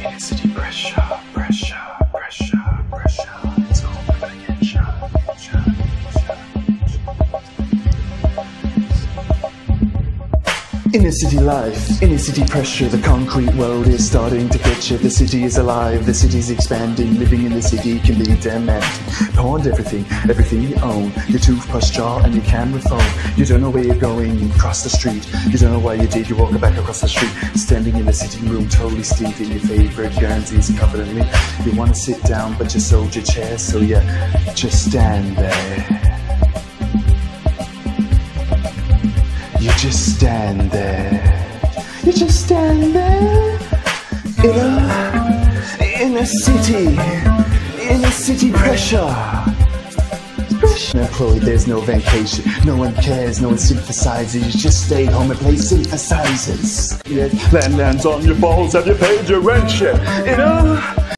Inner city pressure, pressure, pressure, pressure. It's all gonna get shot, shot, shot. Inner city life, inner city pressure. The concrete world is starting to picture. The city is alive, the city's expanding. Living in the city can be demanding. Pawned everything, everything you own. Your toothbrush jar and your camera phone. You don't know where you're going, you cross the street. You don't know why you did, you walk back across the street. Standing in the sitting room, totally stinking. Your favorite Guernseys covered in me. You want to sit down, but you sold your chair, so you just stand there. You just stand there. You just stand there. In a city pressure. Employed, there's no vacation. No one cares, no one synthesizes. You just stay home and play synthesizers. Yes, lands on your balls. Have you paid your rent yet?